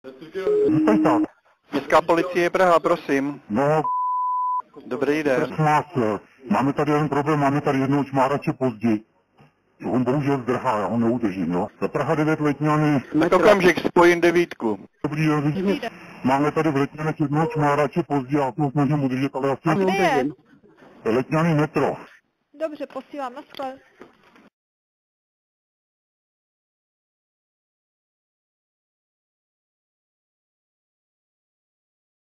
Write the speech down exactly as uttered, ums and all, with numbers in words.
Zeptej tak. Městská policie Praha, prosím. No, Dobrý den. prosím vás, máme tady jeden problém, máme tady jednoho čmárače pozdě. On bohužel zdrhá, já ho neudržím, jo. Za Praha devět Letňany. Tak okamžik, spojím devítku. Dobrý den, vidím. Máme tady v Letňanech jednoho čmárače pozdě, já to snažím udržet, ale asi... Kde je? Letňany metro. Dobře, posílám, naschle.